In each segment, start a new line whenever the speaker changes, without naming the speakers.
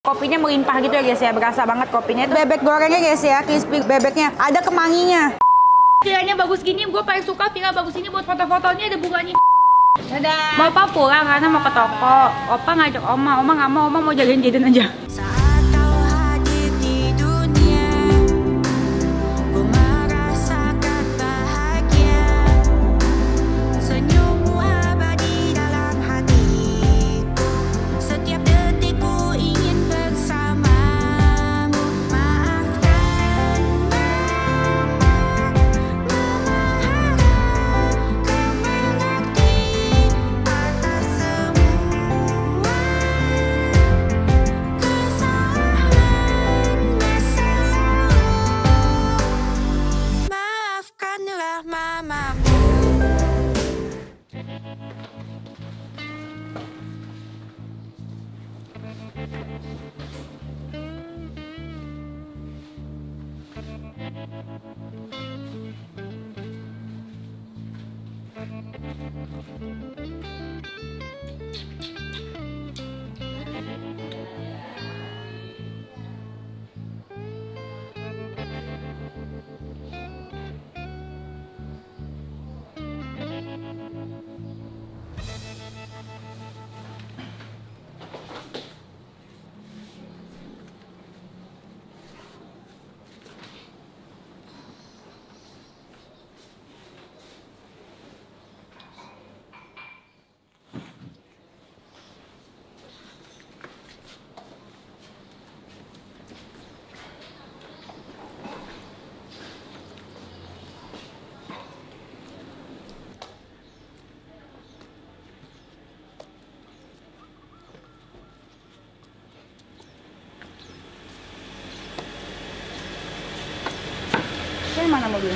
kopinya melimpah gitu ya guys ya, berasa banget kopinya. Bebek gorengnya guys ya, crispy bebeknya, ada kemanginya. Villanya bagus gini, gue paling suka villa bagus ini buat foto-fotonya, ada bunganya. Dadah. Bapak pulang karena mau ke toko. Opa ngajak Oma nggak mau, Oma mau jagain Jaden aja. Mana mobil?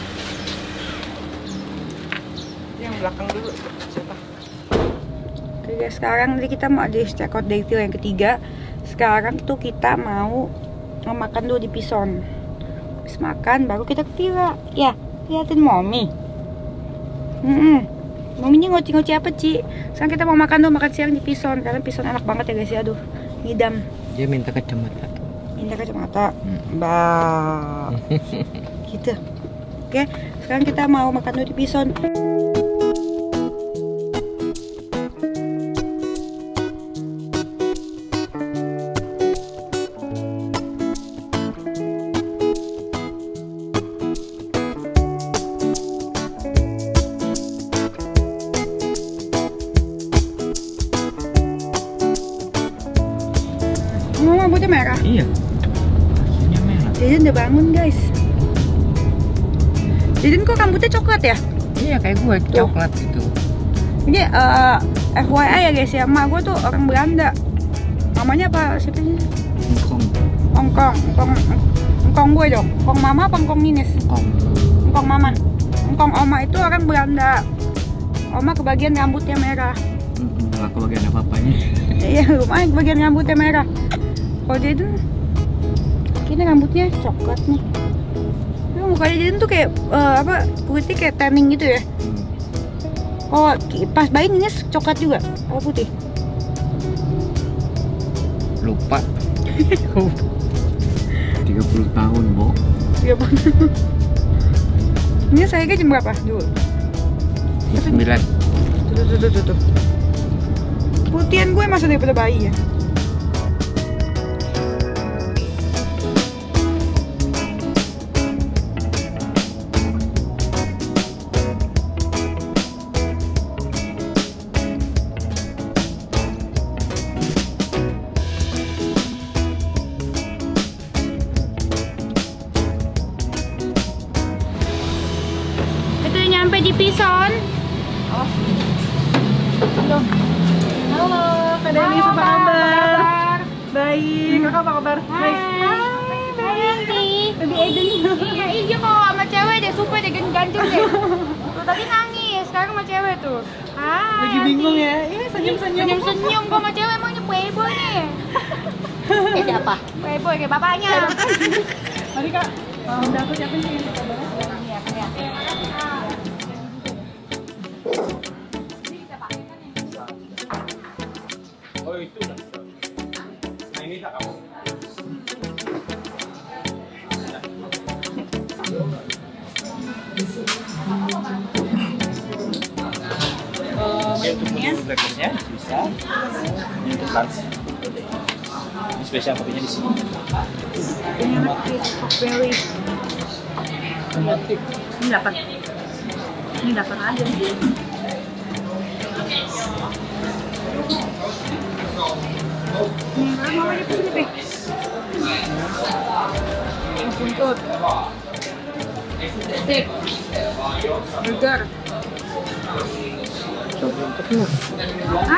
Yang belakang dulu. Siapa? Oke guys, sekarang kita mau di check out day tour yang ketiga. Sekarang tuh kita mau makan dulu di Pison. Habis makan baru kita ke villa. Ya, liatin Mommy. Mominya ngoci-ngoci apa, Ci? Sekarang kita mau makan dulu, makan siang di Pison. Karena Pison enak banget ya guys ya. Aduh, ngidam.
Dia minta kacamata.
Minta kacamata. Gitu. Oke, sekarang kita mau makan dulu di Pison. Oh, rambutnya merah?
Iya. Rambutnya merah.
Jaden udah bangun guys. Jaden kok rambutnya coklat ya?
Iya kayak gue, coklat gitu.
Ini FYI ya guys ya, emak gue tuh orang Belanda. Namanya apa? Siapa sih? Engkong gue dong. Engkong mama apa engkong ninis? Engkong mama. Engkong oma itu orang Belanda. Oma kebagian rambutnya merah.
Nggak kebagian apa-apanya.
Iya, lumayan kebagian rambutnya merah. Kalau Jaden kayaknya rambutnya coklat nih. Mukanya Jaden tuh kayak kulitnya kayak tanning gitu ya. Oh, pas bayi ini coklat juga, apa putih?
Lupa. 30 tahun, Bo.
30. Ini saya jam berapa dulu?
9.
Tuh. Putihan gue masa daripada bayi ya. Sampai di Pison. Halo, Kak Denis, apa kabar? Baik, kakak apa kabar? Baik. Baik. Baby Eden. Iya kalau sama cewek deh, super deh, gantung deh. Tuh tadi nangis, sekarang sama cewek tuh. Lagi bingung ya? Iya, senyum-senyum. Senyum-senyum, kok sama cewek emangnya playboy nih. Siapa? Playboy kayak bapaknya. Mari Kak, udah aku siapin sih. Iya.
Oh itu udah. Nah ini tak kamu. Ini untuk menu breakfastnya bisa. Ini untuk lunch. Ini spesial kopinya di sini.
Ini enak strawberry. Ini dapat. Ini dapat aja. Nih, mama di sini, Pi. Ini buntut. Steak. Burger. Hah?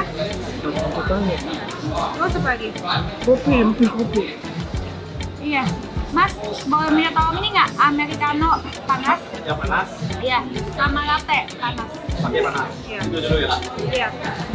Terus apa lagi? Kopi. Iya. Mas, boleh minta tolong ini nggak? Americano panas?
Yang panas.
Iya. Sama latte panas.
Pakai panas.
Iya.
Itu dulu ya.
Iya.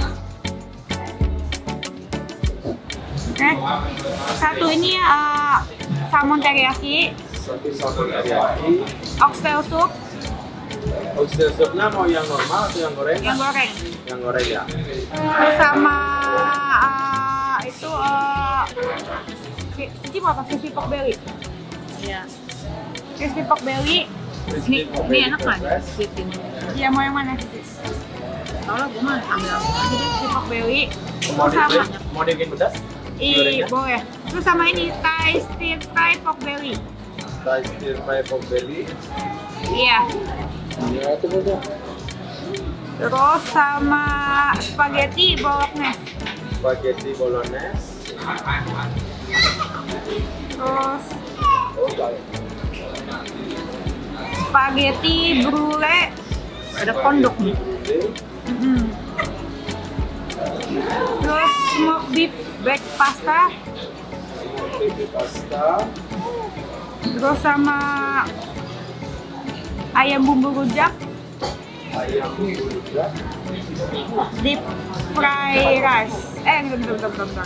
Satu ini salmon teriyaki,
Satu salmon teriyaki.
oxtail soup,
Oxtail soupnya mau yang normal atau yang goreng?
yang goreng.
Yang goreng ya.
Terus sama itu ini mau apa? Crispy pork belly. Iya. Crispy pork belly. Ini enak kan? Iya, mau yang mana? Tahu lah, gue mah ambil aja deh crispy pork belly. Terus sama
Mau dibikin pedas?
iya, boleh. Terus sama ini Thai stir fry pork belly.
Thai stir fry pork belly.
Iya.
Iya, itu betul.
Terus sama spaghetti bolognese.
Spaghetti bolognese.
Terus spaghetti brulee. Ada kondok nih. Terus smoked beef baked pasta.
Baby pasta.
Terus sama ayam bumbu rujak.
Ayam juga.
Deep fry rice. Bentar.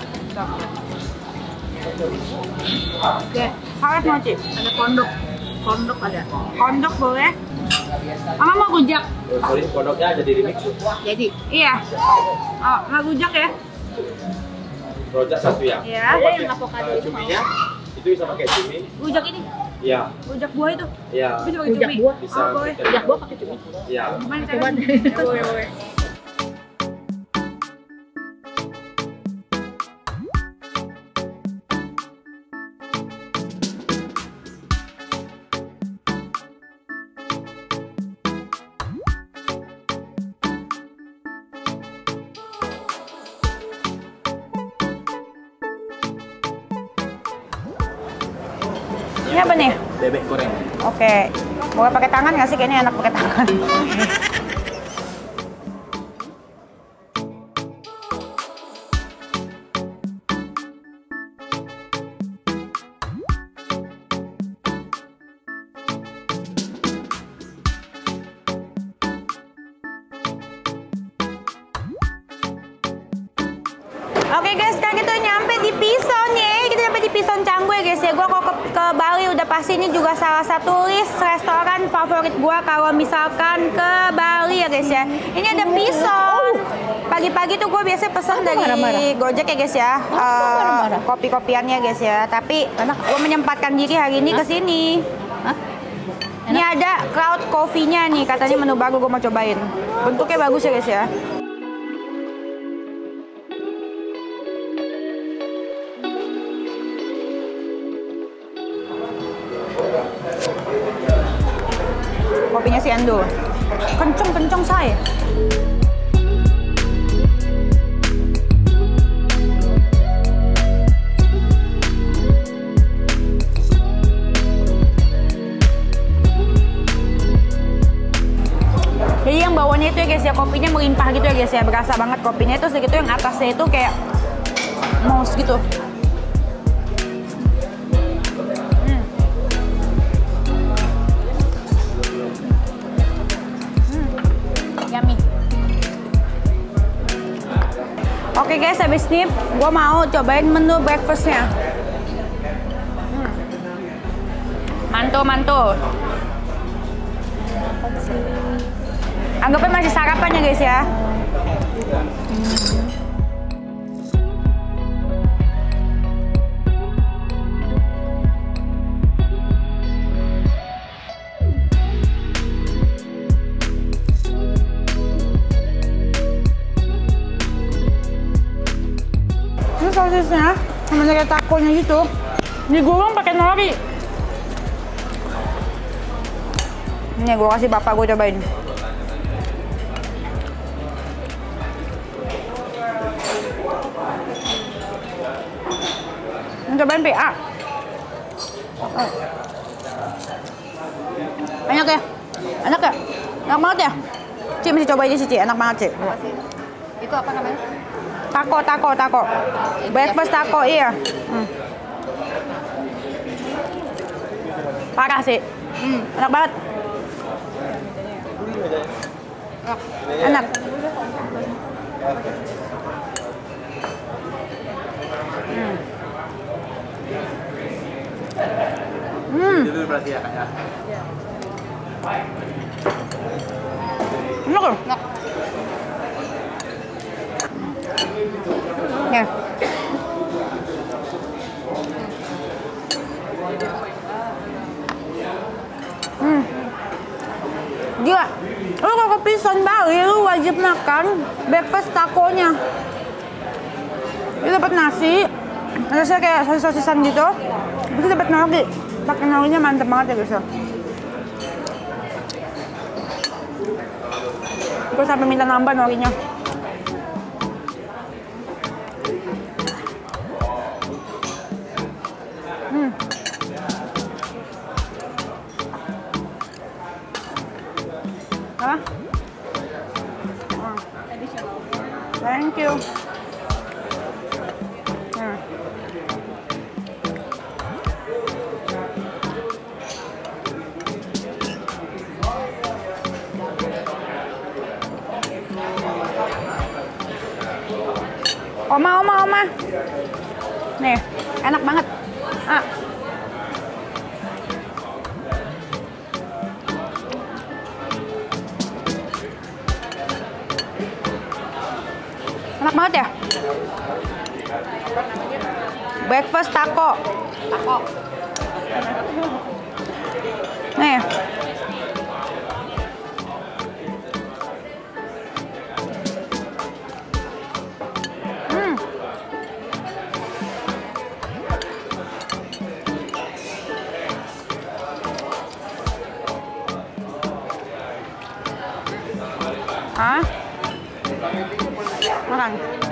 Oke, salad mau Cip? Ada kondok ada. Kondok boleh? Mama mau rujak?
Oh, sorry, kodoknya ada di remix.
Jadi? Iya. Oh, mau rujak ya?
Rojak satu ya.
Iya.
Ada yang avocado itu. Cuminya itu bisa pakai cumi.
Rujak ini?
Iya.
Rujak buah itu?
Iya.
Bisa pakai cumi?
Bisa.
Oh, boleh.
Rujak
buah pakai cumi?
Iya.
Gimana caranya? Boleh. Ini apa nih?
Bebek goreng.
Oke. Boleh pakai tangan nggak sih? Kayaknya enak pakai tangan. Oke guys, sekarang kita nyampe di Pison ya. Kita nyampe di Pison Canggu ya guys ya. Gua kalau ke Bali udah pasti ini juga salah satu list restoran favorit gua kalau misalkan ke Bali ya guys ya. Ini ada Pison. Pagi-pagi tuh gue biasanya pesen dari Gojek ya guys ya. Kopi-kopiannya guys ya. Tapi gue menyempatkan diri hari ini ke sini. Ini ada cloud coffee-nya nih, katanya menu baru gue mau cobain. Bentuknya bagus ya guys ya. Kopinya si Ando. Kenceng say. Jadi yang bawahnya itu ya guys ya, kopinya melimpah gitu ya guys ya. Berasa banget kopinya itu segitu, yang atasnya itu kayak mouse gitu. Yummy. Oke guys, habis ini gue mau cobain menu breakfastnya. Mantul. Anggapnya masih sarapan ya guys ya. kayak takonya gitu. Digulung pakai nori. Ini gue kasih bapak gue cobain. Cobain PA. Oh. Enak ya? Enak ya? Enak banget ya? Ci mesti cobain ini sih, Ci. Enak banget, Ci.
Itu apa namanya?
Taco. Breakfast taco, iya. Parah sih. Enak banget. Enak.
Itu berarti ya, Kak ya?
Enak loh.
Enak.
Ya. Gila. Lu kalau ke Pisan Bali, lu wajib makan breakfast takonya. Lu dapat nasi, rasanya kayak sosis-sosisan gitu. Terus dapat nori. Pakai norinya mantep banget ya guys ya. Gue sampai minta nambah norinya. Apa? Thank you. Oma. Nih, enak banget. Enak banget ya? Breakfast taco. Nih. Hah? Makan.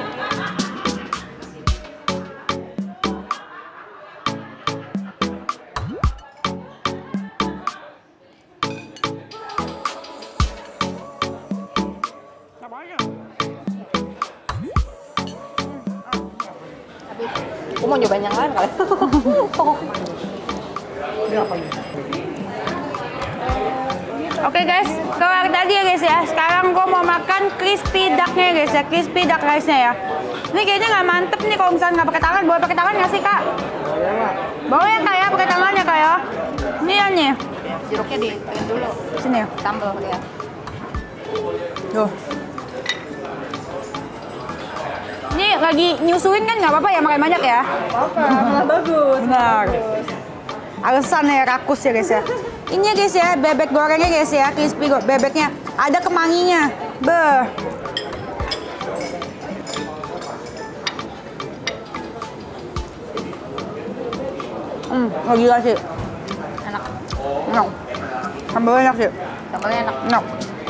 Aku mau nyobain yang lain kali.
Oke guys, keluar tadi ya guys ya. Sekarang gue mau makan crispy ducknya guys ya, crispy duck rice-nya ya. Ini kayaknya nggak mantep nih kalau misalnya nggak pakai tangan. Boleh pakai tangan nggak sih kak? Boleh ya kak ya, pakai tangannya kak ya. Ini ya nih.
Sirupnya dipakein dulu.
Sini ya.
Sambal ya.
Tuh. Ini lagi nyusuin kan nggak apa-apa ya, makan banyak ya?
Apa? Malah bagus.
Benar. Alasan ya rakus ya guys ya. Ini ya guys ya, bebek gorengnya guys ya, crispy bebeknya. Ada kemanginya. Beuh. Oh gila sih.
Enak.
Enak. Sambalnya enak sih.
Sambalnya enak.
Enak.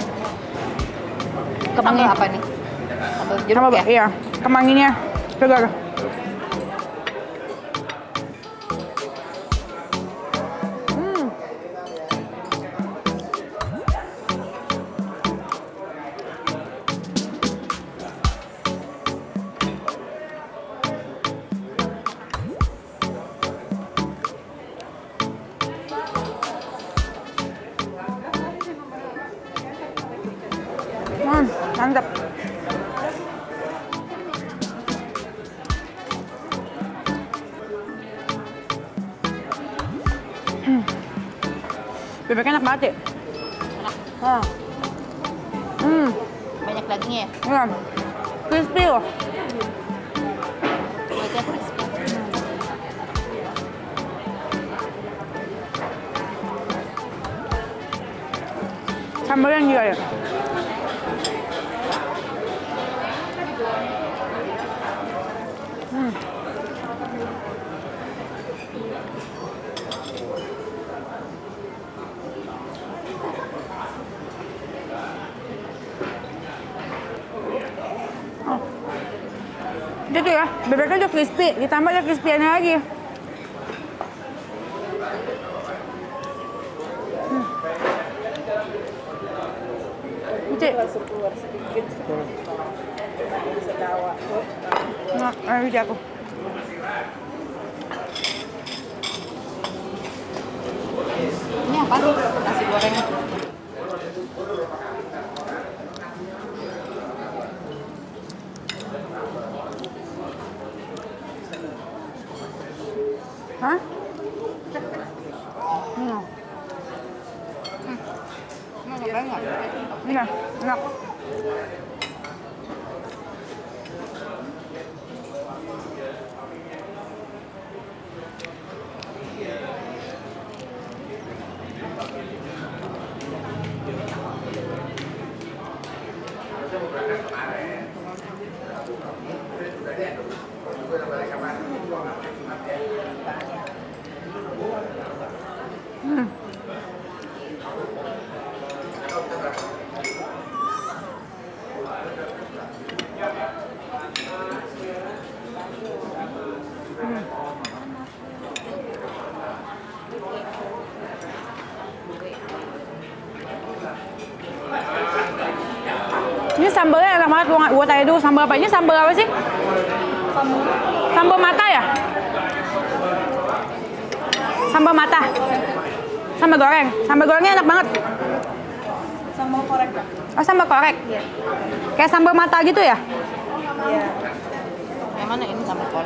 Sambal apa nih? Sambal jeruk
Sambal,
ya?
iya. Kemanginya segar. Mantap. Bebeknya enak banget ya?
Enak.
Banyak
dagingnya ya?
Iya. Crispy loh.
Kulitnya crispy.
Sambalnya juga ya. Itu ya, bebeknya udah crispy, ditambah ada crispy-nya lagi. Nah, ini aku.
Ini apa? Nasi goreng.
Hah? Iya, enak. Ini sambalnya enak banget, gua tanya dulu sambal apa? Ini sambal apa sih? Sambal mata ya? Sambal mata. Sambal goreng. Sambal gorengnya enak banget.
Sambal korek, Kak.
Oh, sambal korek?
Iya.
Kayak sambal mata gitu ya?
Iya.
Yang mana ini sambal korek?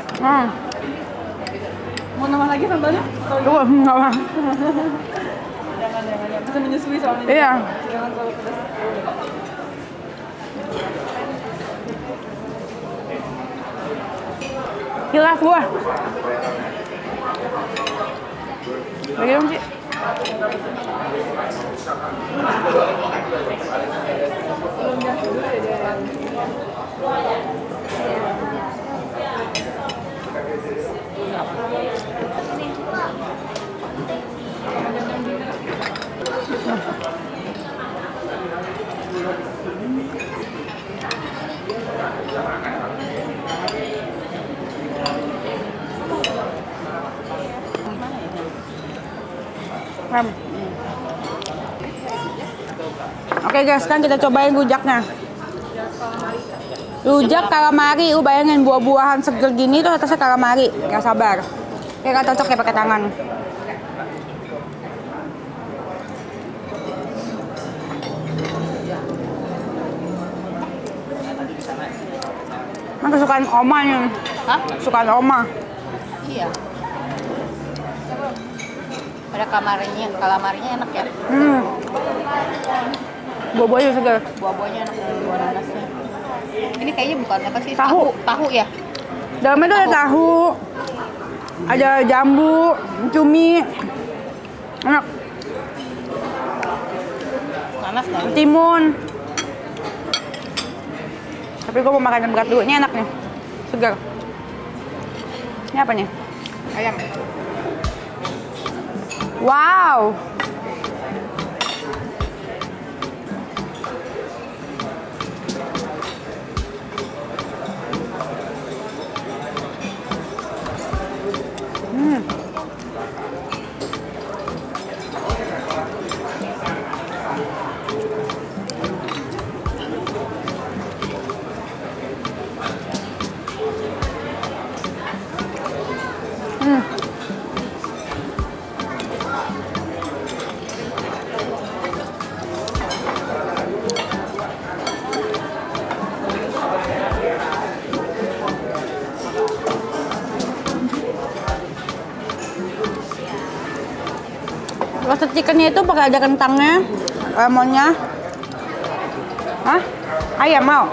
Mau nambah lagi sambalnya?
Tuh, enggak apa.
Jangan. Bisa menyusui soalnya.
Iya.
Jangan terlalu pedas.
Hilaf gua. Bagi dong, Ci. Oke guys, sekarang kita cobain rujaknya. Rujak calamari, bayangin buah-buahan seger gini tuh atasnya calamari. Gak sabar. Kayak gak cocok ya pakai tangan. Nah, kesukaan Oma nih.
Hah?
Kesukaan Oma.
Iya. Ada kalamarinya enak ya.
Buah-buahnya segar.
Buah-buahnya enak dari buah nanasnya. Ini kayaknya bukan apa sih?
Tahu.
Tahu ya?
Dalamnya tuh ada tahu, ada jambu, cumi, enak.
Nanas kan?
Timun. Tapi gue mau makan yang berat dulu. Ini enak nih, segar. Ini apa nih?
Ayam.
Wow. Roasted chickennya itu pakai ada kentangnya, lemonnya. Hah? Ayam mau?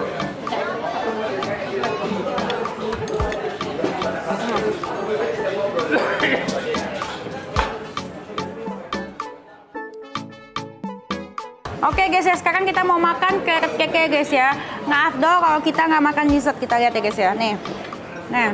Oke guys ya, sekarang kita mau makan carrot cake guys ya. Maaf dong kalau kita nggak makan dessert, kita lihat ya guys ya. Nih, nah.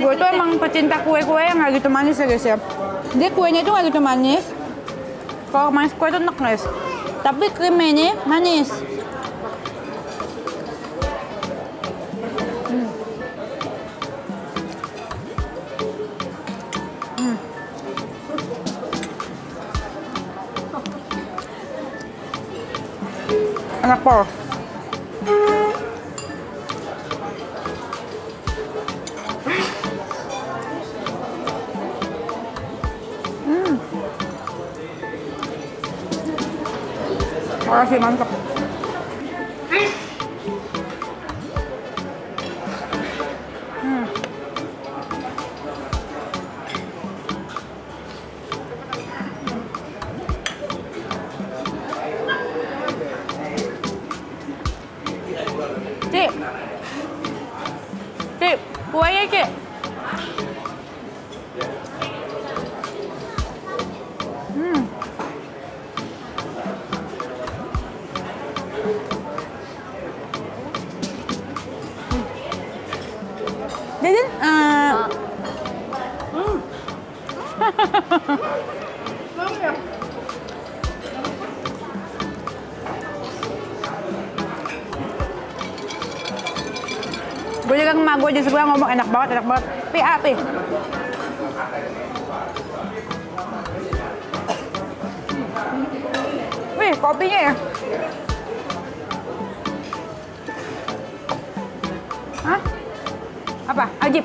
gue tuh emang pecinta kue-kue yang nggak gitu manis ya guys ya. Dia kuenya itu nggak gitu manis. Kalau manis kue itu enak guys. Tapi krimnya ini manis. Enak pol. Makasih, mantap. Cik, kuahnya Cik. Jajan, gue juga emak gue aja sebelah ngomong enak banget. Pi. Wih, kopinya ya. Hah? Apa? Ajib.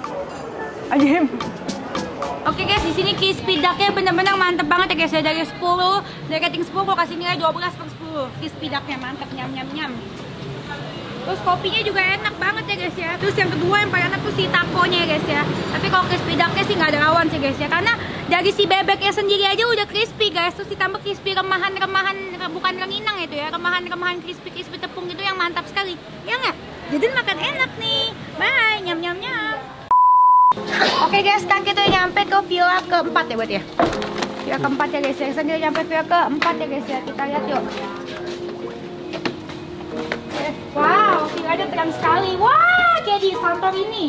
Oke guys, di sini crispy ducknya bener-bener mantep banget ya guys ya. Dari 10, dari rating 10 gue kasih nilai 12/10. Crispy ducknya mantep, nyam. Terus kopinya juga enak banget ya guys ya. Terus yang kedua yang paling enak tuh si takonya ya guys ya. Tapi kalau crispy ducknya sih nggak ada lawan sih guys ya. Karena dari si bebeknya sendiri aja udah crispy guys. Terus ditambah crispy remahan, bukan ranginang itu ya. Remahan crispy tepung gitu yang mantap sekali. Ya nggak? Jadi makan enak nih. Bye, nyam. Oke guys, sekarang kita nyampe ke villa keempat ya buat ya. Villa keempat ya guys ya. Sekarang kita nyampe villa keempat ya guys ya. Kita lihat yuk. Wow, villanya terang sekali. Wah, kayak di Santorini.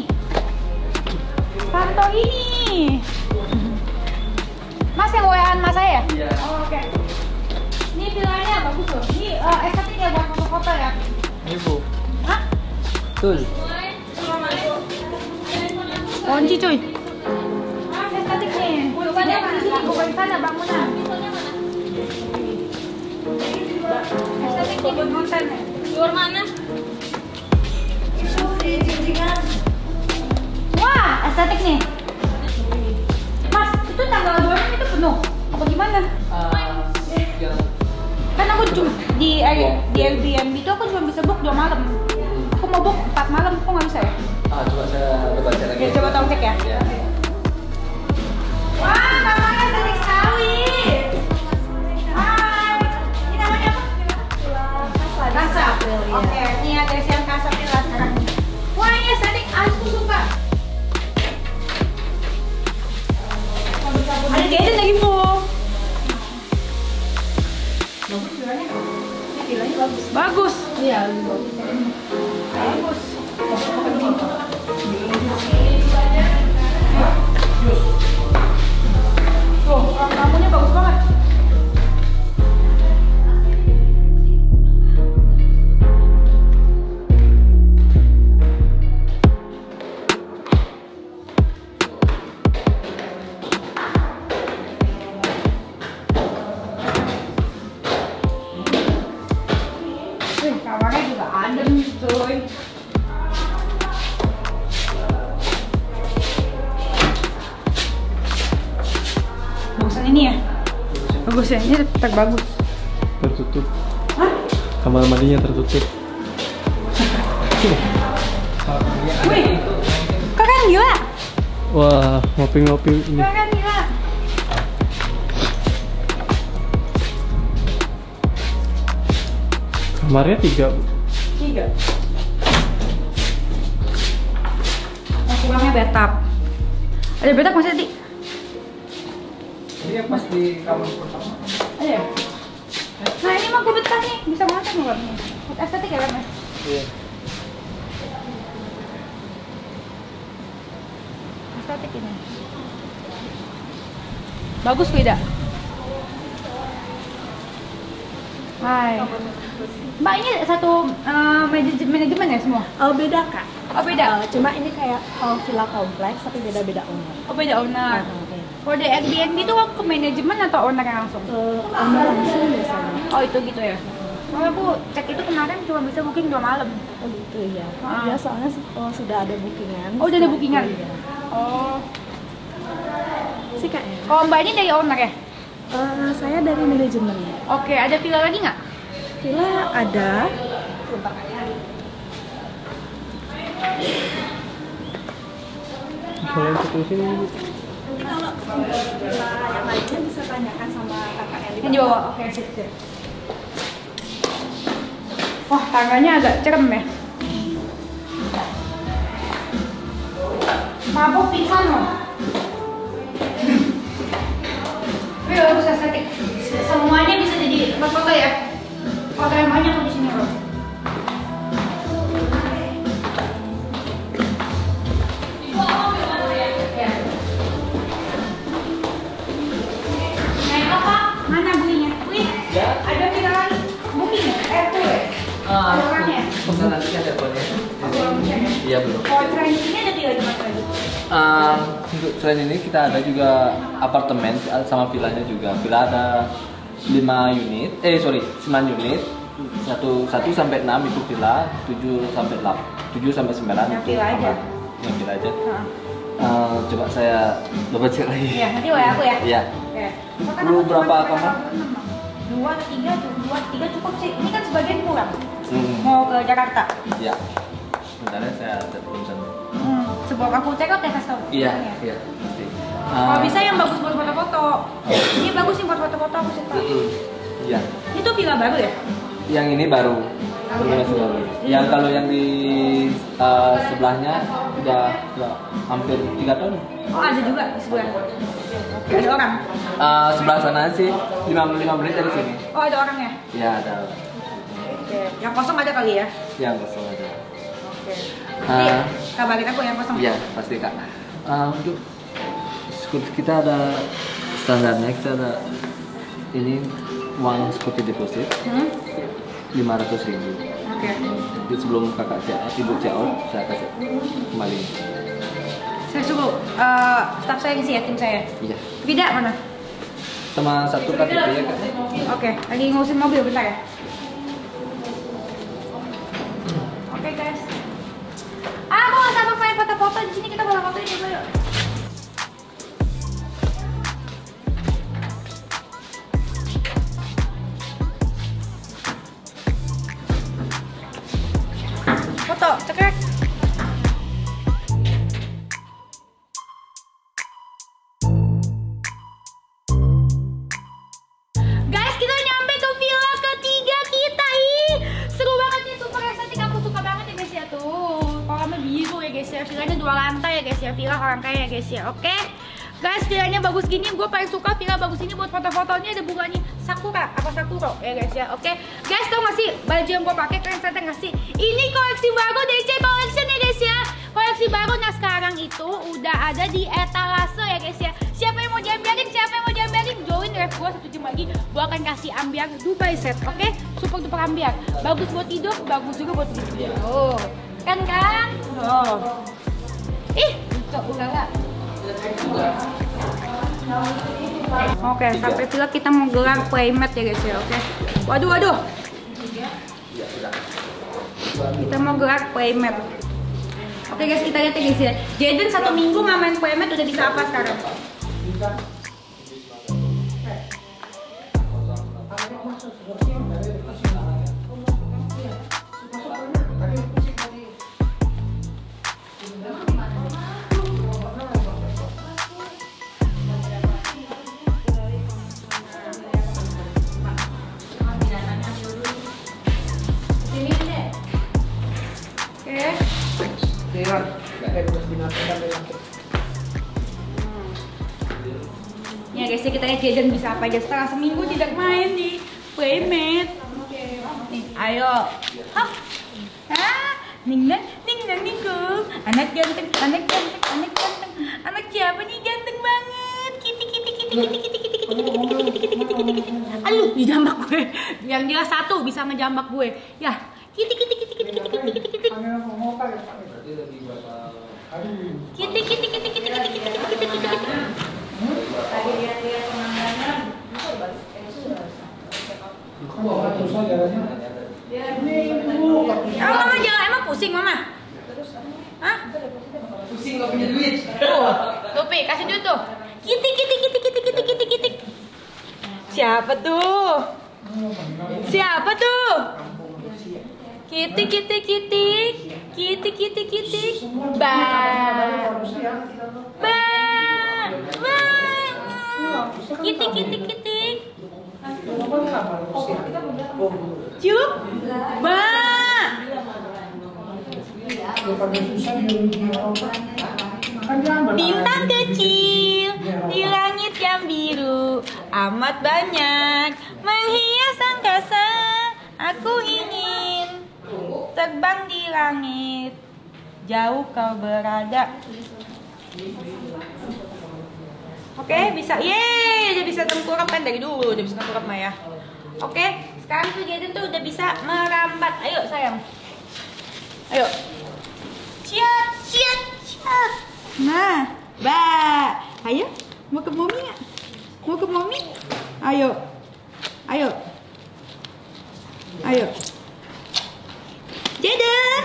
Mas yang WA-an mas saya? Iya. Oh, oke. Ini villanya bagus loh. Ini estetiknya buat foto-foto ya.
Ini bu.
Hah?
Betul.
Kunci cuy. Estetik nih. Coba deh, bukan sana bangunan. Estetik nih buat konten. Luar mana? Wah, estetik nih. Mas, itu tanggal 2 itu penuh. Apa gimana? Kan aku cuma di Airbnb itu aku cuma bisa book 2 malam. Aku mau book 4 malam, kok nggak bisa ya?
Coba saya baca lagi.
Ya, coba tolong cek ya. Wah, namanya estetik sekali. Hai, ini namanya apa? Casa. Oke, ini ada yang Casa Villa sekarang. Wah, ini estetik, aku suka. Ada Jaden lagi po. Villanya bagus. Bagus. Iya, bagus. Tuh, tamunya bagus banget. Kamarnya juga adem cuy. Bagusan ini ya? Bagus ya, ini tetap bagus.
Tertutup.
Hah?
Kamar mandinya tertutup.
Wih, keren gila.
Wah, ngopi-ngopi ini.
Keren gila.
Kamarnya 3.
3. Kurangnya bathtub. Ada bathtub masih tadi?
Ini yang pas di kamar pertama.
Ada. Nah ini mah gue betah nih, bisa makan nggak? Estetik ya mas?
Iya.
cantik ini. Bagus Frida. Hai. Mbak ini satu manajemen ya semua?
Oh beda kak.
Oh beda.
Cuma ini kayak villa kompleks tapi beda-beda owner.
Oh beda owner. Kalau di Airbnb itu ke manajemen atau owner yang langsung?
Owner langsung biasanya.
Oh itu gitu ya. Soalnya aku cek itu kemarin cuma bisa booking 2 malam.
Oh gitu ya. Ya soalnya sudah ada bookingan.
Oh udah ada bookingan.
Iya.
Oh.
Sih kak.
Kalau Mbak ini dari owner ya?
Saya dari manajemen.
Oke, ada villa lagi nggak?
Villa ada.
Kalau yang satu sini
Kalau villa yang lainnya bisa tanyakan sama kakak Eli.
Yang di bawah. Oke, sip. Wah, tangganya agak cerem ya. Mabuk pingsan loh. Tapi bagus estetik. Semuanya bisa jadi tempat foto ya. Foto yang banyak tuh di sini loh. Naik apa? Mana belinya? Wih, ada villa lagi. Booking ya? Tuh ya? Ada orangnya?
Nanti ada boleh. Iya belum.
Oh, selain ini ada villa di mana lagi?
Untuk selain ini kita ada juga apartemen sama villanya juga. Villa ada 5 unit, 9 unit. 1 sampai 6 itu villa, 7 sampai 9
Yang
itu
villa aja.
kamar. Yang villa aja. Coba saya double check lagi.
Iya, nanti WA aku ya.
Iya.
Oke.
Perlu berapa kamar?
2 atau 3 tuh, 2, 3 cukup sih. Ini kan sebagian kurang.
Hmm.
Mau ke Jakarta.
Iya. Sebentar ya, saya ada tulisan.
Sebelum aku check out ya kasih tau.
Iya, iya, pasti.
Kalau bisa yang bagus buat foto-foto. Ini bagus nih buat foto-foto aku suka.
Iya.
Itu villa baru ya?
Yang ini baru. Yang kalau yang di sebelahnya udah hampir 3 tahun.
Oh ada juga di sebelah. Oke, ada orang.
Sebelah sana sih 5 menit dari sini.
Oh ada orang ya?
Iya ada.
Oke. Yang kosong ada kali ya?
Yang kosong ada.
Oke. Nanti kabarin aku yang kosong.
Iya pasti kak. Untuk security kita ada standarnya, kita ada ini uang security deposit 500.000.
Oke.
Jadi sebelum kakak ibu out saya kasih kembali.
Saya suruh staff saya ngisi ya, tim saya.
Iya.
Tidak mana?
Sama satu KTP ya kak.
Oke, lagi ngurusin mobil bentar ya. Oke guys. Aku nggak sabar pengen foto-foto di sini, kita foto-foto coba yuk. Foto, cekrek. Guys, kita nyampe ke villa ketiga kita. Seru banget nih, super estetik. Aku suka banget ya guys ya tuh. Kolamnya biru ya guys ya. Villanya 2 lantai ya guys ya. Villa orang kaya ya guys ya. Oke. Guys, villanya bagus gini. Gue paling suka villa bagus ini buat foto-fotonya. Ada bunganya sakura apa sakuro ya guys ya. Oke. Guys, tau gak sih baju yang gue pakai keren santai gak sih? Ini koleksi baru DC Collection ya guys ya. Koleksi baru. Nah sekarang itu udah ada di etalase ya guys ya. Siapa yang mau jambiarin? Join ref gue 1 jam lagi. Gue akan kasih ambiar Dubai set. Oke? Super duper ambiar. Bagus buat tidur, bagus juga buat tidur. Oh, kan? Oh. Ih, cok enggak. Oke, sampai villa kita mau gelar playmat ya guys ya. Oke. Waduh. Kita mau gelar playmat. Oke guys, kita lihat ya guys ya. Jaden 1 minggu nggak main playmat udah bisa apa sekarang? Ya guys, kita lihat Jaden bisa apa aja setelah seminggu tidak main di Playmate. Nih, ayo. Hah? Ning nang ning. Anak ganteng. Anak siapa nih ganteng banget? Kiti. Aduh, dijambak gue. Yang dia satu bisa ngejambak gue. Ya, kiti. Mama jangan, emang pusing mama? Hah? Pusing gak punya duit. Tuh, Pi, kasih duit tuh. Kiti. Siapa tuh? Kiti. Ba. Kiti. Cup. Ba. Bintang kecil di langit yang biru amat banyak menghias angkasa. Aku ingin terbang di langit, jauh kau berada. Oke, bisa. Yeay, udah bisa tengkurap kan dari dulu udah bisa tengkurap Maya. Oke, sekarang tuh Jaden tuh udah bisa merambat. Ayo sayang. Ayo. Siap. Nah, ayo. Mau ke Mommy nggak? Mau ke Mommy? Ayo. Jaden.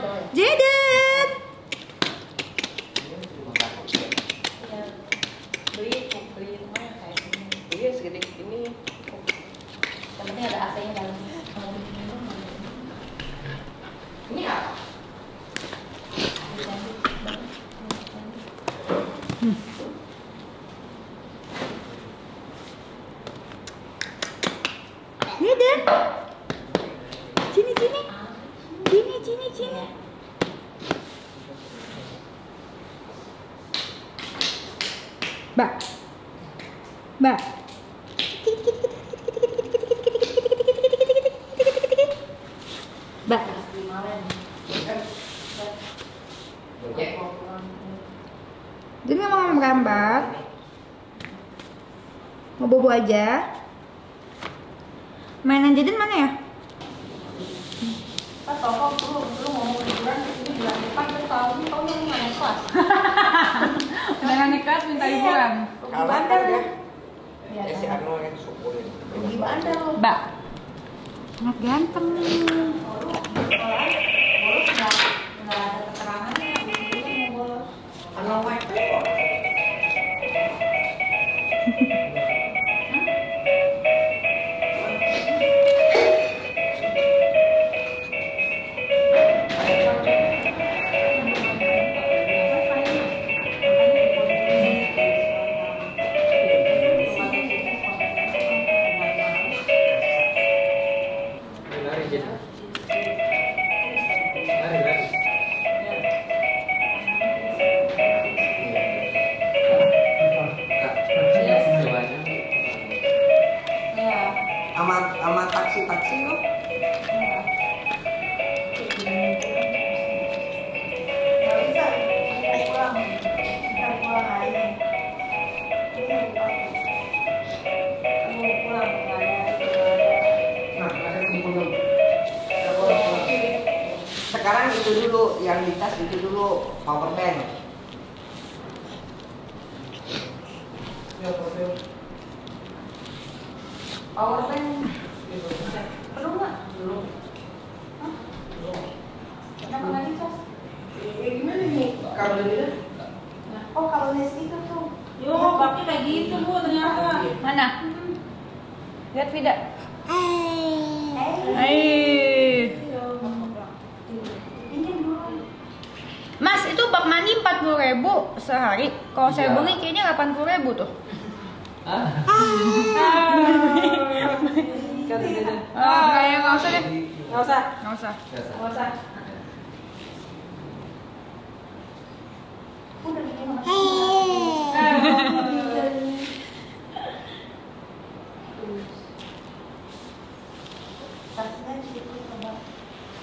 Iya segede ini. Yang penting ada AC-nya dalam. Ini apa?
Jaden. Sini. Mbak. Jadi mau merambat. Mau bobo aja. Mainan Jaden mana ya?
Pas toko lu ngomong liburan kesini bulan depan terus tahun ini kamu nggak naik kelas.
Udah naik kelas minta liburan.
Rugi bandar ya.
Si Arnold yang syukurin.
Rugi bandar lo.
Mbak. Sangat ganteng.
Bolos nggak ada keterangannya. Mau bolos.
Arnold White. Sama taksi lo.
Nggak bisa. Pulang aja. Pulang nggak ada.
Nah, ada kumpul dulu. Sekarang itu dulu yang di tas itu dulu power bank.
Power bank. Perlu nggak? Belum. Kenapa nggak dicas?
Gimana nih kabelnya?
Oh kabelnya stiker tuh.
Yo, pakai kayak gitu Bu ternyata. Mana? Lihat tidak? Mas, itu bak mandi 40.000 sehari. Kalau saya beli kayaknya 80.000 tuh. Kayak nggak usah deh.
Nggak usah.
Nggak usah.
Nggak usah. Udah bikin sama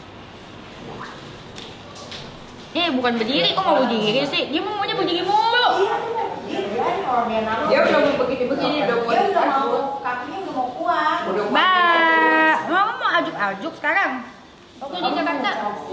Bukan berdiri, kok mau berdiri sih? Dia maunya berdiri mulu.
Dia udah mau begini-begini, udah mau
kakinya udah mau kuat.
Mbak, mau ajuk-ajuk sekarang? Oke di Jakarta.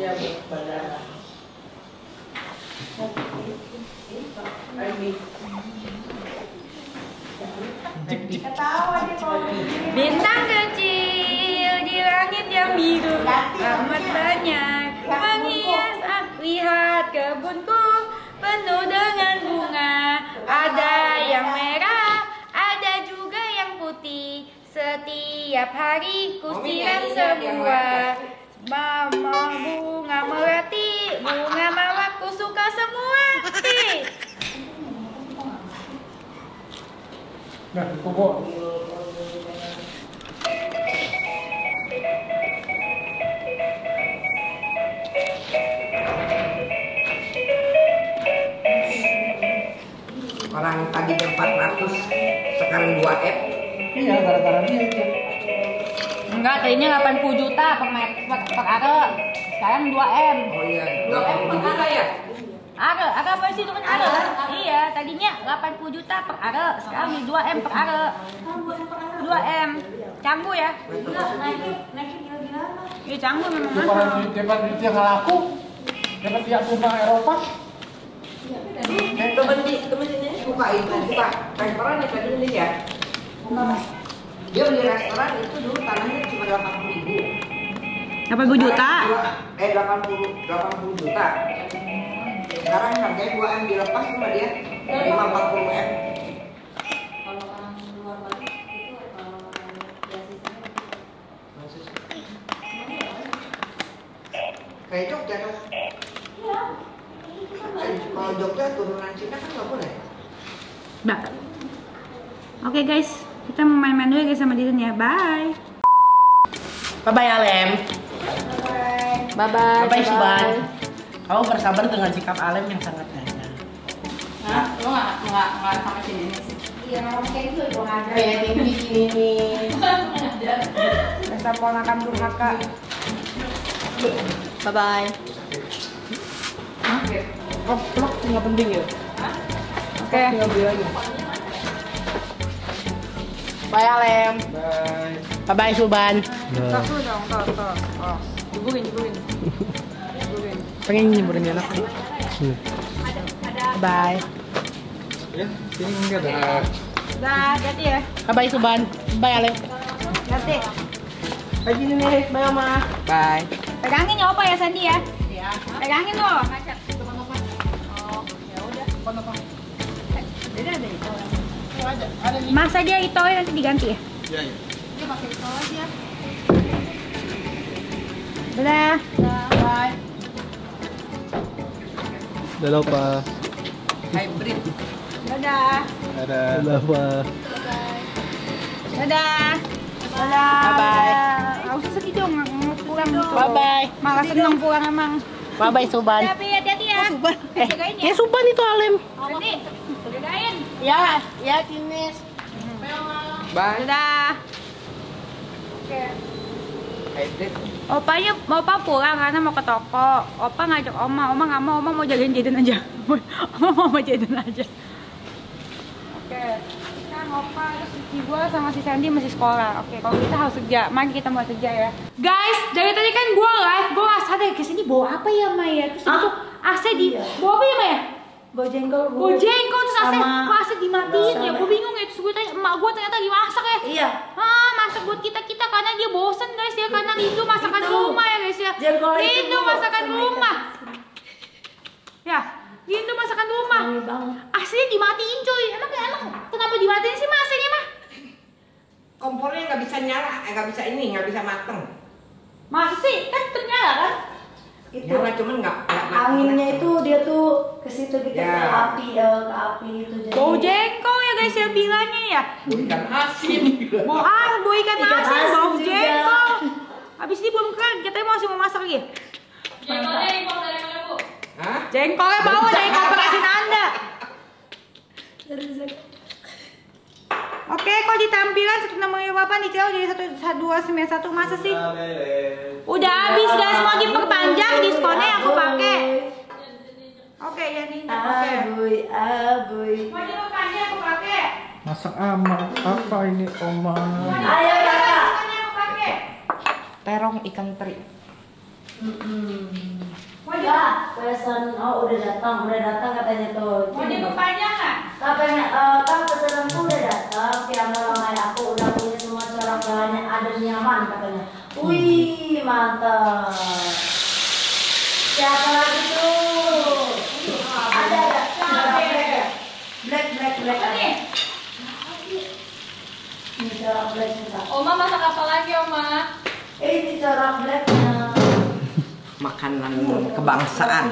Bintang kecil di langit yang biru amat banyak menghias. Lihat kebunku penuh dengan bunga. Ada yang merah, ada juga yang putih. Setiap hari ku siram semua. Mama bunga melati, bunga mawar ku suka semua.
Nah, kok
orang tadinya 400 sekarang 2M.
Iya, gara-gara dia itu.
Enggak, tadinya 80 juta per are. Sekarang 2M.
Oh iya, 80 juta ya?
Are apa sih itu kan are? Iya, tadinya 80 juta per are, sekarang 2M per are. 2M. Canggu ya? Iya, canggu memang mahal.
Depan duit yang laku, dapat tiap rumah Eropa.
Temen ini buka restoran itu dulu ya. Dia beli restoran itu dulu tanahnya cuma 80.000.
80 juta?
80 juta. Sekarang harganya 2M dilepas sama dia 540M. Kayak Jogja kan? Iya. Kalau Jogja turunan Cina kan nggak boleh.
Nah. Oke guys, kita mau main-main dulu guys sama Dylan ya. Bye.
Bye-bye Alem.
Bye-bye.
Bye-bye Suban. Kamu bersabar dengan sikap Alem yang sangat ganda.
Nah, lo nggak sama sini sih.
Iya, ngomong kayak gitu dong aja.
Kayak tinggi gini.
Rasa ponakan durhaka.
Bye-bye.
Oh, plak nggak penting ya?
Oke.
Tinggal beli aja.
Bye Alem.
Bye.
Bye-bye Suban.
Tos dulu dong, tos. Oh, jeburin.
Pengen nyeburin anak nih. Bye.
Ya, sini enggak ada.
Udah, hati ya.
Bye Suban. Bye Alem.
Hati.
Bye gini nih. Bye Mama. Bye.
Pegangin ya Opa ya Sandy ya. Iya. Pegangin loh. Masa dia itu nanti diganti ya?
Iya, iya.
Dia pakai itu aja.
Dadah.
Bye.
Dadah, Pak.
Hybrid.
Dadah.
Dadah, Pak.
Dadah. Dadah.
Bye-bye.
Gak usah sedih dong, mau pulang gitu.
Bye-bye.
Malah seneng pulang emang.
Bye-bye Suban.
Tapi hati-hati ya.
Suban.
Jagain ya.
Ya Suban itu Alem.
Nanti jagain.
Ya Kinis. Bye.
Dadah. Oke.
Hybrid.
Opa pulang karena mau ke toko. Opa ngajak Oma nggak mau, Oma mau jagain Jaden aja. Oma mau Jaden aja. Oke. Sekarang Opa terus si gua sama si Sandy masih sekolah. Oke, kalau kita harus kerja, mari kita mulai kerja ya. Guys, dari tadi kan gua live, gua nggak sadar guys ini bawa apa ya Maya? Terus itu AC di bawa apa ya Maya?
Bawa jengkol, Bu.
Bawa jengkol terus AC,
Sama-
kok AC dimatiin ya?
sama-
Gua bingung ya. Terus gua tanya, emak gua ternyata lagi masak ya.
Iya.
Masak buat kita karena dia bosen guys ya, karena rindu masakan
Itu.
rumah ya guys ya.
Jengkol itu,
Rindu
Bu,
masakan
sama
rumah. Ya, rindu masakan rumah.
Wangi banget.
Aslinya dimatiin cuy. Emang kenapa dimatiin sih mas aslinya mah?
Kompornya nggak bisa nyala, nggak bisa mateng.
Masa sih? Kan ternyata kan?
Itu
Nyala cuman nggak
anginnya itu dia tuh ke situ gitu
Ya.
ke api itu jadi.
Bau jengkol ya guys ya bilangnya ya.
ikan asin.
Bau ikan
Ikan
asin,
asin
bau
juga.
jengkol. Habis ini belum keren, katanya masih mau masak lagi.
Hah?
Jengkolnya bawa dari koperasiin Anda. Oke, kok di tampilan 165 dicel jadi 1291 masa sih? Udah habis guys, mau diperpanjang diskonnya aku pakai. Oke, ya nih. Oke. abuy.
Mau dimakannya aku pakai.
Masak apa ini Oma?
Ayo kakak.
Makannya aku pakai.
Terong ikan teri.
Ya, pesan. Oh udah datang katanya tuh.
Mau dimakannya nggak?
Kak pesananku udah datang. Yang melamar aku udah punya semua corak bahannya ada nyaman katanya. Wih mantap. Siapa lagi tuh? Ada. Black.
Ini.
Ini corak black kita.
Oma masak apa lagi, Oma?
Ini corak blacknya.
Makanan kebangsaan.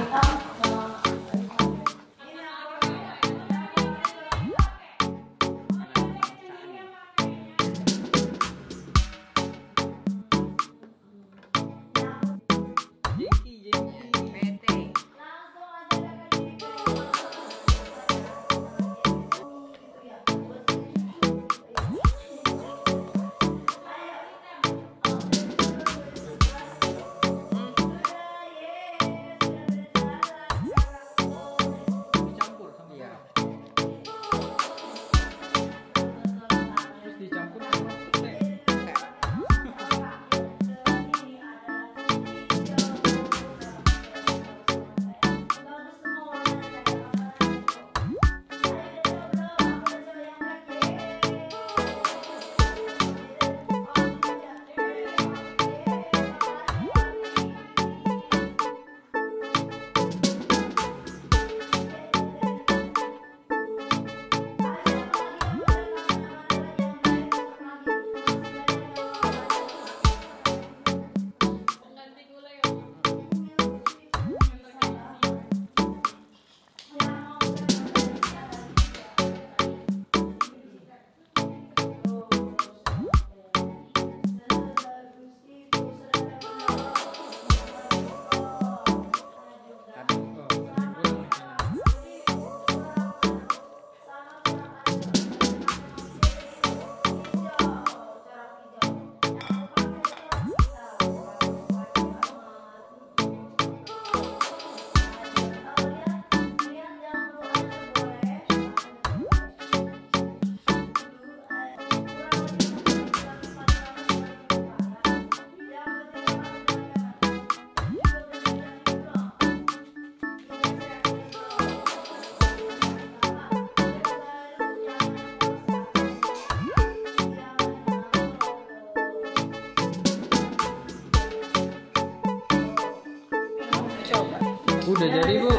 Udah jadi Bu.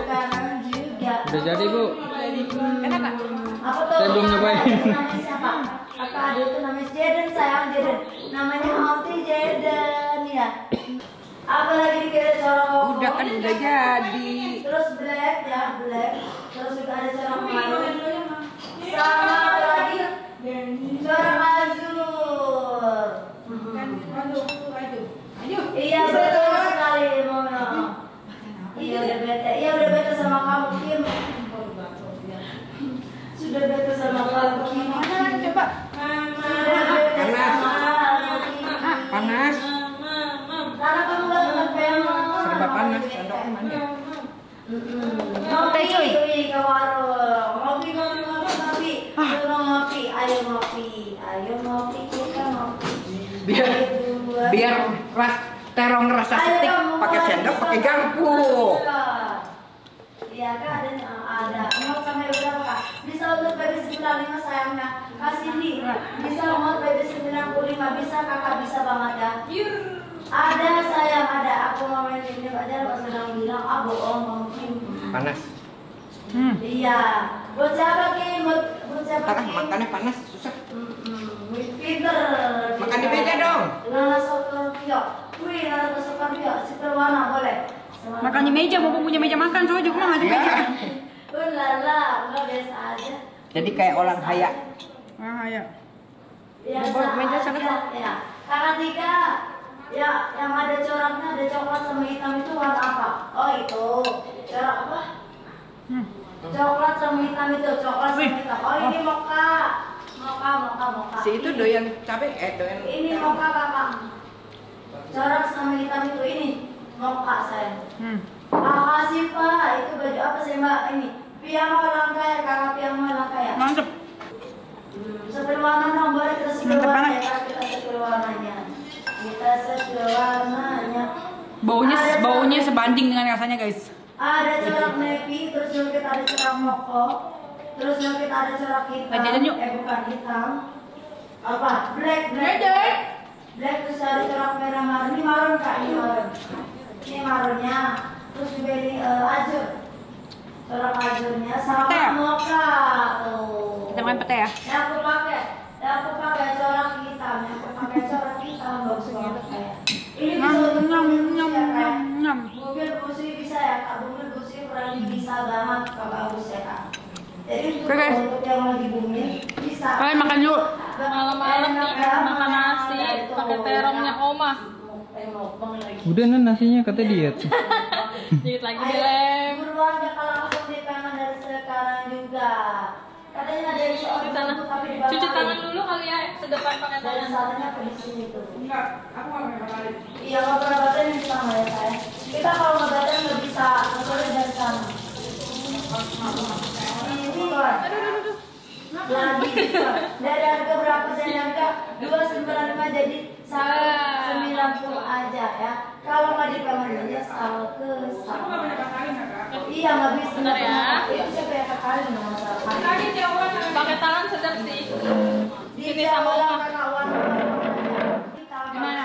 Udah jadi Bu.
Kenapa?
Apa tuh?
Saya belum nyobain.
Namanya siapa? Kakak dia tuh namanya Jaden sayang Jaden. Namanya Auntie Jaden ya. Apa lagi dikira corong?
Udah kan udah jadi.
Terus black ya black. Terus juga ada corong malu. Sama apa lagi? Corong azur. Iya betul sekali Mona. Iya udah bete sama kamu Kim. Sudah bete sama kamu Kim.
Mana coba?
Panas.
Karena kamu gak ngepen.
Serba panas. Sendok mana?
Ngopi ke warung. Ngopi. Ayo ngopi kita ngopi.
Biar terong rasa setik pakai sendok pakai garpu.
Iya kak ada. Mau sampai berapa kak? Bisa untuk baby 95 sayangnya. Kasih nih. Bisa umur baby 95 bisa kakak bisa banget ya. Ada sayang ada. Aku mau main ini aja pas sedang bilang bohong mungkin.
Panas.
Iya. Buat siapa Kim? Buat siapa
Takah
Kim?
makannya panas susah.
Pinter.
Makan di meja dong.
Nana Sokrovio. Wih, Nana Sokrovio. Super warna boleh.
Makan di meja, mau punya meja makan, soalnya juga mah di meja.
Lala, nggak biasa aja.
Jadi kayak orang kaya.
Ah, ya.
Biasa
Meja sana,
aja. Ya. Kakak Tika. Ya, yang ada coraknya ada coklat sama hitam itu warna apa? Oh itu. Corak apa? Coklat sama hitam itu, coklat sama hitam. Oh ini mocha. Mocha.
Si itu doyan cabai doyan.
Ini mocha kakak. Corak sama hitam itu ini mocha saya. Makasih Pak, itu baju apa sih Mbak? Ini piyama
spill warna dong, boleh kita spill warna ya, kita spill warnanya. Kita spill warnanya.
Baunya sebanding dengan rasanya, guys.
Ada corak navy, terus juga kita ada corak moko, terus juga kita ada corak hitam. Bukan hitam. Apa? Black. Black terus ada corak merah marun. Ini marun Kak, ini marun. Ini marunnya. Terus juga ini azur. Corak azurnya sama mocha tuh.
Kita makan pete ya.
Yang aku pakai corak hitam. Bagus banget kayak. Ini bisa untuk mobil busri bisa ya Kak. Mobil busri kurang bisa banget Kak, bagus ya Kak. Jadi untuk yang lagi booming bisa.
Kalian makan yuk.
Malam-malam nih makan nasi pakai terongnya Oma.
Udah nasinya kata diet.
Dikit lagi dilem.
Buruan ya kalau langsung dipengen dari sekarang juga. Katanya ada yang
Sana. Cuci tangan dulu kali ya, sedepan pakai
dari
tangan.
sananya ke di sini tuh.
Enggak, aku nggak pernah kali.
Iya, kalau pernah batin bisa nggak ya saya? Kita kalau nggak batin nggak bisa, kecuali dari sana. Ini kan. Lagi bisa. Dari harga berapa saya harga? 295 jadi 190 aja ya. Kalau nggak dipengen aja salah ke
Aku nggak pernah kali nggak Kak?
Iya nggak bisa.
Bener ya?
Itu siapa yang kali nggak masalah.
Tadi jauhan.
Pakai tangan sedap sih.
Di
sama Oma.
Gimana?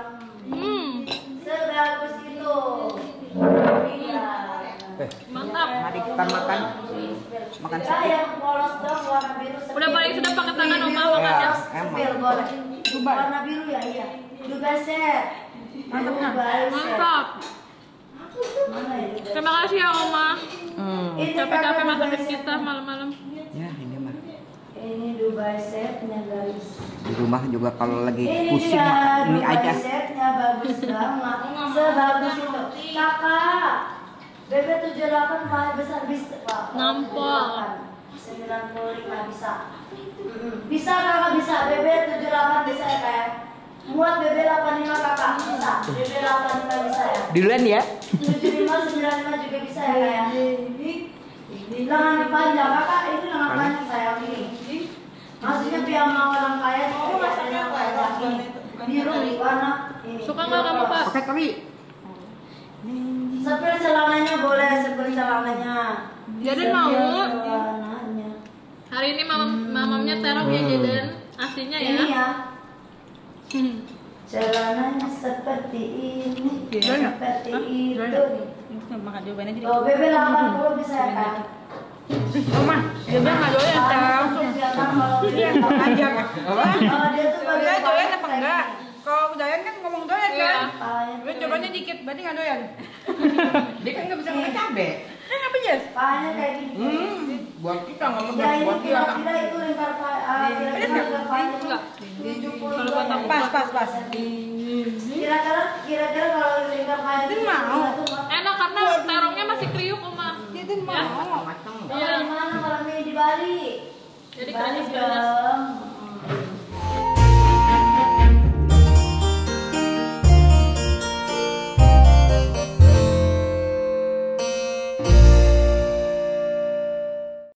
Sebagus itu. Iya.
Mantap.
Mari kita makan. Makan
Kita yang polos dong warna biru.
Udah paling sedap pakai tangan Oma
Ya,
makannya.
Sepil boleh. Warna biru ya iya. Juga set.
Mantap.
Mana ya?
Terima kasih ya Oma.
Ini
Capek-capek
kan
masakin
Dubai
kita
set.
malam-malam.
Ya ini mah.
Ini Dubai setnya guys.
Di rumah juga kalau lagi
Ini
pusing
dia
makan ini
Dubai
aja.
setnya bagus banget. Sebagus itu. Kakak. BB 78 paling besar bisa. Pak.
Nampol.
95 bisa. Bisa kakak bisa. BB 78 bisa ya kayak. Muat BB 85 kakak bisa. BB 85 bisa ya.
Duluan ya.
75 95 juga bisa ya kayak. Lengan panjang kakak itu lengan panjang sayang ini. Maksudnya biar mau orang kaya itu biasanya panjang ini. Biru warna ini.
Suka nggak kamu Pak?
Pakai tali.
Sepil celananya boleh, sepil celananya.
Jaden mau.
Celananya.
Hari ini mamamnya terong ya Jaden. Aslinya ya.
Ini ya. Celananya seperti ini, seperti itu.
Makan jawabannya jadi.
Oh, BB 80 bisa ya kan?
Oma, dia bilang nggak doyan langsung.
Dia
Aja.
Kalau dia tuh
Dia doyan apa enggak? Kalau doyan kan ngomong doyan
Iya.
kan? Gue cobanya dikit, berarti nggak doyan.
Dia kan nggak bisa makan cabe.
Apa Jess?
Pahanya kayak gini.
Buat kita nggak
Ya
mau
ini
buat dia.
kira-kira itu lingkar kira-kira panjang.
Enggak.
70
Kalau buat aku
Pas.
Kira-kira kalau lingkar panjang
Dia mau.
enak karena terongnya masih kriuk Oma.
Dia tuh mau.
Kalau di mana malam ini di Bali?
Jadi
Bali
krenyes-krenyes.
dong.